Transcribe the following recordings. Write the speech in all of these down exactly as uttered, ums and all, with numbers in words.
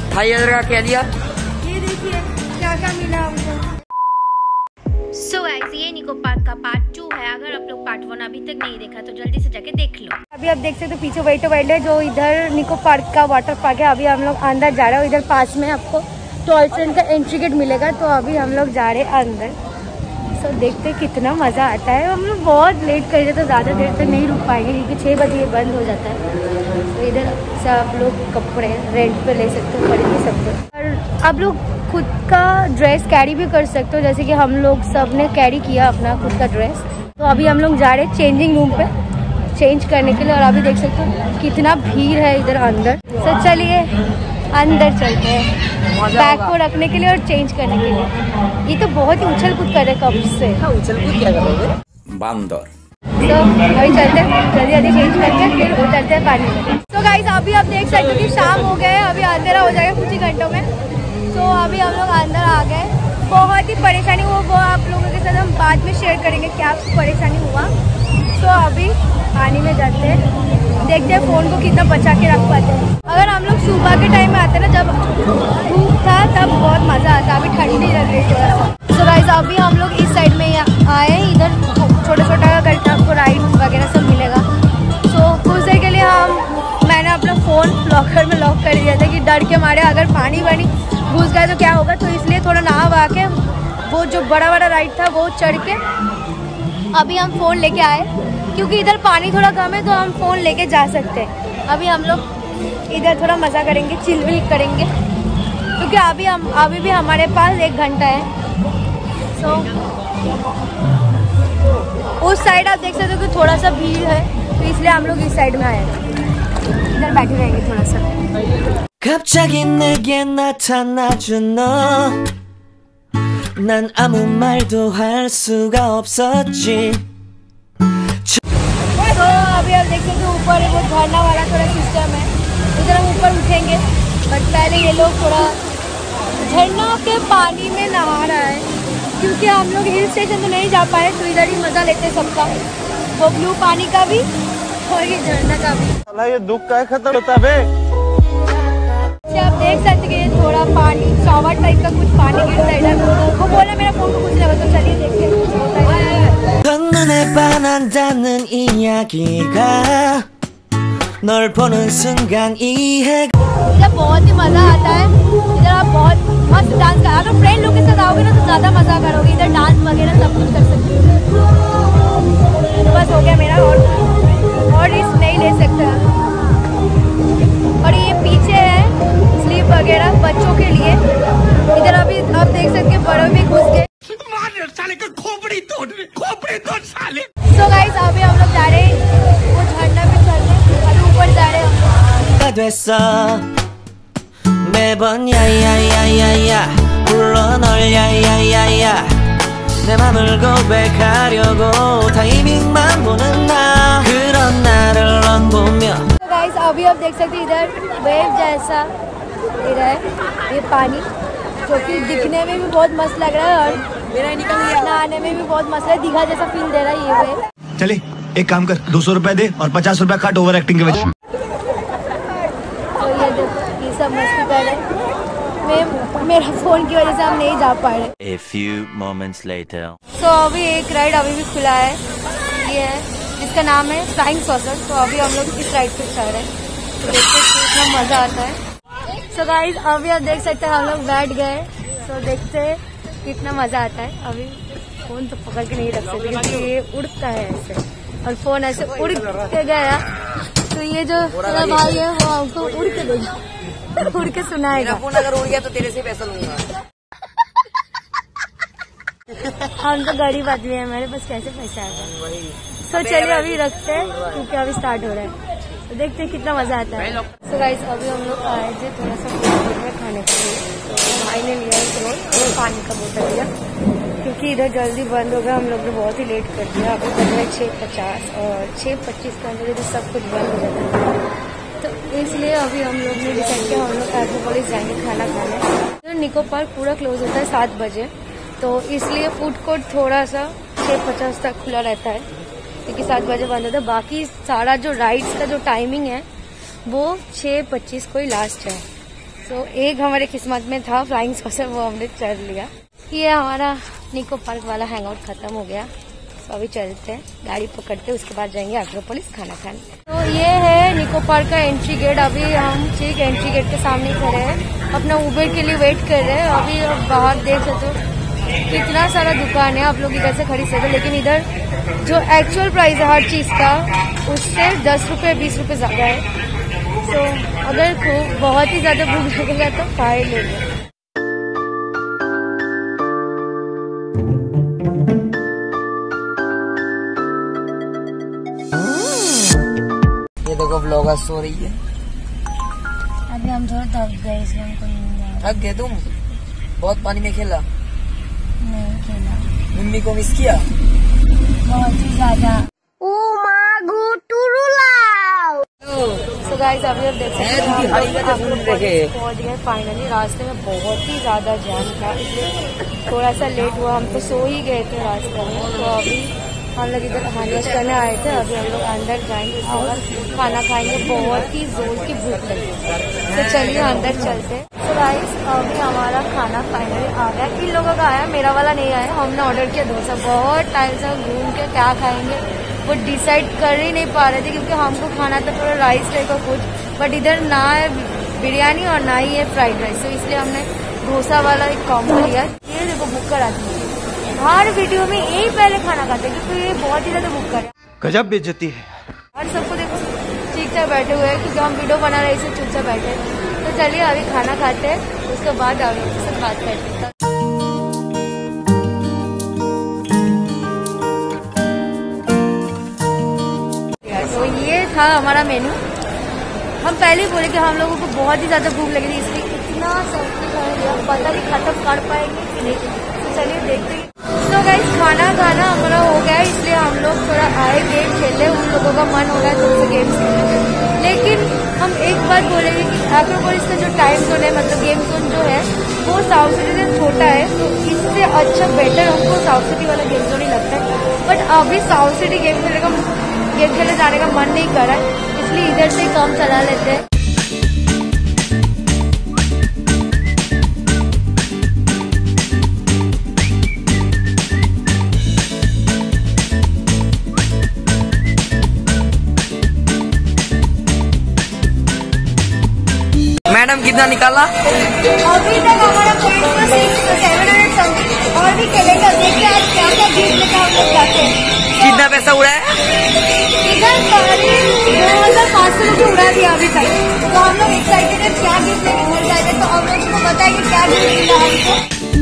ढाई हजार का क्या लिया? ये देखिए क्या क्या मिला हमको। सो गाइस ये निको पार्क का पार्ट टू है। अगर आप लोग पार्ट वन अभी तक नहीं देखा तो जल्दी से जाके देख लो। अभी आप देख सकते हो पीछे वेट वाइल्ड है जो इधर निको पार्क का वाटर पार्क है। अभी हम लोग अंदर जा रहे हैं। इधर पास में आपको टॉय ट्रेन का एंट्री गेट मिलेगा। तो अभी हम लोग जा रहे हैं अंदर। सो देखते कितना मज़ा आता है। हम लोग बहुत लेट कर रहे तो ज़्यादा देर तक नहीं रुक पाएंगे क्योंकि छः बजे बंद हो जाता है। तो इधर सब लोग कपड़े रेंट पे ले सकते हो, खरीद भी सकते हो और आप लोग खुद का ड्रेस कैरी भी कर सकते हो। जैसे कि हम लोग सब ने कैरी किया अपना खुद का ड्रेस। तो अभी हम लोग जा रहे हैं चेंजिंग रूम पे चेंज करने के लिए। और अभी देख सकते हो कितना भीड़ है इधर अंदर। सो चलिए अंदर चलते हैं बैग को रखने के लिए और चेंज करने के लिए। ये तो बहुत ही उछल कूद कर रहे कब से। हाँ, उछल कूद क्या करोगे? बांदर। तो अभी चलते हैं जल्दी जल्दी चेंज करके फिर उतरते हैं पानी में। तो गाइस अभी आप देख सकते हो कि शाम हो गए। अभी अंधेरा हो जाएगा कुछ ही घंटों में। तो अभी हम लोग अंदर आ गए। बहुत ही परेशानी हुआ वो आप लोगों के साथ हम बाद में शेयर करेंगे क्या परेशानी हुआ। तो अभी पानी में जाते हैं, देखते हैं फ़ोन को कितना बचा के रख पाते हैं। अगर हम लोग सुबह के टाइम में आते हैं ना जब धूप था तब बहुत मज़ा आता। अभी ठंडी लग रही थोड़ा सा। सो गाइस अभी हम लोग इस साइड में आए हैं। इधर छोटा छोटा करके आपको राइड वगैरह सब मिलेगा। सो कुछ देर के लिए हम मैंने अपना फ़ोन लॉकर में लॉक कर दिया था कि डर के मारे अगर पानी वानी घुस गया तो क्या होगा। तो इसलिए थोड़ा नहा वहा के वो जो बड़ा बड़ा राइड था वो चढ़ के अभी हम फ़ोन लेके आए क्योंकि इधर पानी थोड़ा कम है तो हम फ़ोन लेके जा सकते हैं। अभी हम लोग इधर थोड़ा मज़ा करेंगे, चिल विल करेंगे क्योंकि अभी हम अभी भी हमारे पास एक घंटा है। सो उस साइड आप देख सकते हो कि थोड़ा सा भीड़ है तो इसलिए हम लोग इस साइड में आए हैं। इधर बैठे रहेंगे थोड़ा सा। 갑자기 내게 나타나준 너 난 아무 말도 할 수가 없었지। तो अभी आप देख सकते हो ऊपर वो झरना वाला थोड़ा सिस्टम है। इधर हम ऊपर उठेंगे बट पहले ये लोग थोड़ा झरना के पानी में नहा रहा है क्योंकि हम लोग हिल स्टेशन तो नहीं जा पाए तो इधर ही मज़ा लेते हैं सबका, वो ब्लू पानी का भी और ये झरना का भी। ये दुख का खत्म होता है। आप देख सकते हैं थोड़ा पानी शावर टाइप का कुछ पानी गिरता है इधर। वो बोला मेरा फोन को कुछ लगा तो चलिए देखते हैं कुछ होता है। 첫눈에 반한다는 이야기가 널 보는 순간 이해। इधर बहुत ही मज़ा आता है। इधर आप बहुत मस्त डांस कर, अगर फ्रेंड लोग के साथ आओगे ना तो ज़्यादा मज़ा करोगे। इधर डांस वगैरह सब कुछ कर सकते हो। बस हो गया मेरा और और रिस्क नहीं ले सकता। और ये पीछे है स्लीप वगैरह बच्चों के लिए। इधर अभी आप देख सकते हैं बड़ों में घुस गए। साले का खोपड़ी तोड़ खोपड़ी तोड़ साले। सो गाइस अभी हम लोग जा रहे हैं वो झरना पे चलने। अभी ऊपर जा रहे हैं। 됐어 매번 야야야야야 불러 널 야야야야 내 맘을 고백하려고 타이밍만 보는 나 그런 나를 넌 보며। गाइस अभी आप देख सकते हैं इधर वेव जैसा इधर ये पानी जो कि दिखने में भी बहुत मस्त लग रहा है और मेरा निकल गया नहाने में भी बहुत मस्त है। दीघा जैसा फील दे रहा है ये वेव। चले एक काम कर दो सौ रुपए दे और पचास रुपए काट ओवर एक्टिंग के वजह। तो ये देखो ये सब मस्ती कर रहे हैं। मैं मेरा फोन की वजह से हम नहीं जा पा रहे। A few moments later। तो अभी एक राइड अभी भी खुला है। ये है जिसका नाम है फ्लाइंग सॉसर। तो अभी हम लोग इस राइड पे चल रहे हैं तो देखते हैं कितना मज़ा आता है। सो गाइस अभी आप देख सकते हैं हम लोग बैठ गए। तो देखते हैं कितना मज़ा आता है। अभी फ़ोन तो पकड़ के नहीं रख सकते क्योंकि ये उड़ता है ऐसे और फ़ोन ऐसे उड़ के गया तो ये जो मेरा भाई है वो हमको उड़ के देगा, उड़ के सुनाएगा। फोन अगर उड़ गया तो तेरे से पैसा लूंगा। हम तो गरीब आदमी है, हमारे पास कैसे पैसा आएगा। तो चलिए अभी रखते हैं क्योंकि अभी स्टार्ट हो रहा है तो देखते हैं कितना मजा आता है। सो गाइस अभी हम लोग आए थे थोड़ा सा में खाने के लिए। तो भाई ने लिया एक रोल और पानी का बोतल लिया क्योंकि इधर जल्दी बंद हो गया। हम लोग ने बहुत ही लेट कर दिया। अभी बज रहा है छः पचास और छः पच्चीस के अंदर तो सब कुछ बंद हो जाता है। तो इसलिए अभी हम लोग ने डिसाइड किया हम लोग एग्रोपोलिस जाएंगे खाना खाने। तो निको पार्क पूरा क्लोज होता है सात बजे तो इसलिए फूड कोर्ट थोड़ा सा छः पचास तक खुला रहता है क्योंकि सात बजे बंद होता है। बाकी सारा जो राइड्स का जो टाइमिंग है वो छः पच्चीस को ही लास्ट है। सो so, एक हमारे किस्मत में था फ्लाइंग सॉसर, वो हमने चढ़ लिया। ये हमारा निको पार्क वाला हैंगआउट खत्म हो गया। तो अभी चलते हैं, गाड़ी पकड़ते, उसके बाद जाएंगे एक्रोपोलिस खाना खाने। तो ये है निको पार्क का एंट्री गेट। अभी हम ठीक एंट्री गेट के सामने खड़े हैं, अपना उबर के लिए वेट कर रहे हैं। अभी बाहर देख सकते हो कितना सारा दुकान है, आप लोग इधर से खरीद सकते, लेकिन इधर जो एक्चुअल प्राइस है हर चीज का उससे दस रुपये बीस रुपये ज्यादा है। तो so, अगर खूब बहुत ही ज्यादा भूख लगेगा तो फायर ले लो। ये देखो व्लॉगर सो रही है। अभी हम थोड़ा थक गए इसलिए हमको नींद आ रही। थक गए तुम? बहुत पानी में खेला? नहीं खेला। मम्मी को मिस किया? बहुत ही ज्यादा। तो गाइस अभी आप देख सकते हैं फाइनली रास्ते में बहुत ही ज्यादा जाम था, इसलिए थोड़ा सा लेट हुआ। हम तो सो ही गए थे रास्ते में। तो अभी हम लोग इधर हैंडवॉश करने आए थे, अभी हम लोग अंदर जाएंगे और खाना खाएंगे। बहुत ही जोर की भूख लगी, तो चलिए अंदर चलते। तो गाइस अभी हमारा खाना फाइनली आ गया। इन लोगों का आया, मेरा वाला नहीं आया। हमने ऑर्डर किया डोसा। बहुत टाइम से घूम के क्या खाएंगे वो डिसाइड कर ही नहीं पा रहे थे, क्योंकि हमको खाना था थोड़ा राइस टाइप का कुछ, बट इधर ना है बिरयानी और ना ही है फ्राइड राइस। तो इसलिए हमने डोसा वाला एक कॉम्बो लिया। ये देखो बुक करा दी, हर वीडियो में यही पहले खाना खाते हैं क्योंकि ये बहुत ही ज्यादा बुक कर। गजब बेइज्जती है। और सबको देखो ठीक ठाक बैठे हुए हैं, क्योंकि हम वीडियो बना रहे इसे चुपचाप बैठे। तो चलिए अभी खाना खाते हैं, उसके बाद आप लोगों से बात करते हैं। तो ये था हमारा मेनू। हम पहले ही बोले कि हम लोगों को बहुत ही ज्यादा भूख लगी थी, इसलिए इतना सब्जी खा लिया, पता नहीं खत्म कर पाएंगे कि नहीं। तो चलिए देखते हैं। तो गाइस खाना खाना हमारा हो गया, इसलिए हम लोग थोड़ा आए गेम खेले। उन लोगों का मन हो रहा है थोड़ा सा गेम्स खेलने, लेकिन हम एक बात बोलेंगे कि एक्रोपोलिस का जो टाइम जोन है, मतलब गेम जोन जो है वो साउथ सिटी से छोटा है। तो इससे अच्छा बेटर हमको साउथ सिटी वाला गेम जोन ही लगता है। बट अभी साउथ सिटी गेम खेलने का गेम खेलने जाने का मन नहीं कर रहा है, इसलिए इधर से काम चला लेते हैं। मैडम कितना निकाला? अभी तक हमारा पॉइंट था सिक्स सेवन हंड्रेड समथिंग, और भी चलेगा। देखते हैं आज क्या क्या गिफ्ट लेकर हम लोग जाते हैं। कितना पैसा उड़ा है? इधर दो हजार पाँच सौ रुपये उड़ा दिया अभी तक। तो हम लोग एक्साइटेड है क्या गिफ्ट लेके घर जाएंगे। तो अब लोग को बताएंगे क्या गिफ्ट मिला हमको।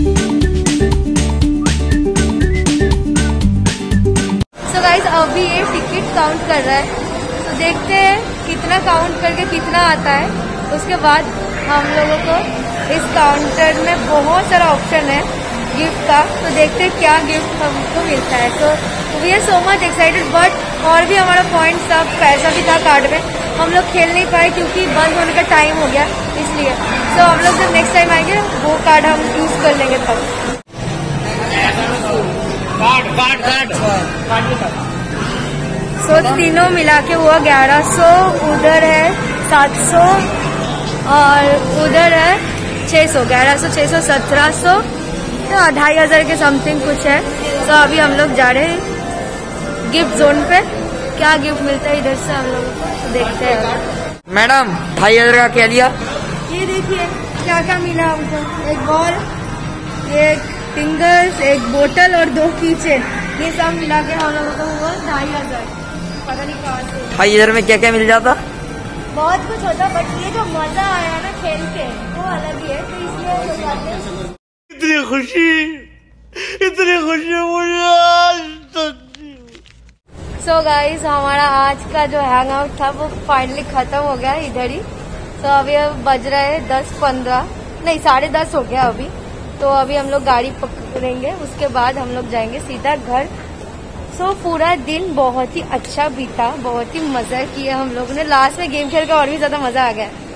सो गाइस अभी ये टिकट काउंट कर रहा है, तो देखते हैं कितना काउंट करके कितना आता है। उसके बाद हम लोगों को इस काउंटर में बहुत सारा ऑप्शन है गिफ्ट का, तो देखते हैं क्या गिफ्ट हमको मिलता है। तो we are so much excited. But और भी हमारा पॉइंट था, पैसा भी था कार्ड में, हम लोग खेल नहीं पाए क्योंकि बंद होने का टाइम हो गया, इसलिए। तो हम लोग जब नेक्स्ट टाइम आएंगे वो कार्ड हम यूज कर लेंगे तब। सो तीनों मिला के हुआ ग्यारह सौ, उधर है सात सौ और उधर है छह सौ। ग्यारह सौ छह सौ सत्रह सौ, तो ढाई हजार के समथिंग कुछ है। तो अभी हम लोग जा रहे हैं गिफ्ट जोन पे, क्या गिफ्ट मिलता है इधर से हम लोगों को, तो देखते हैं। मैडम ढाई हजार का क्या लिया? ये देखिए क्या क्या मिला हमको। एक बॉल, एक फिंगर्स, एक बोतल और दो कीचेन, ये सब मिला के हम लोगों को हुआ ढाई हजार। पता नहीं कहाँ से ढाई हजार में क्या क्या मिल जाता? बहुत कुछ होता, बट ये जो मजा आया ना खेल के वो अलग ही है। तो इसलिए हम लोग जाते हैं। इतनी खुशी, इतनी खुशी मुझे। सो गाइस हमारा आज का जो हैंग आउट था वो फाइनली खत्म हो गया इधर ही। तो अभी अब बज रहा है दस पंद्रह, नहीं साढ़े दस हो गया अभी। तो अभी हम लोग गाड़ी पकड़ेंगे, उसके बाद हम लोग जाएंगे सीधा घर। सो so, पूरा दिन बहुत ही अच्छा बीता, बहुत ही मजा किया हम लोगों ने। लास्ट में गेम खेल कर और भी ज्यादा मजा आ गया।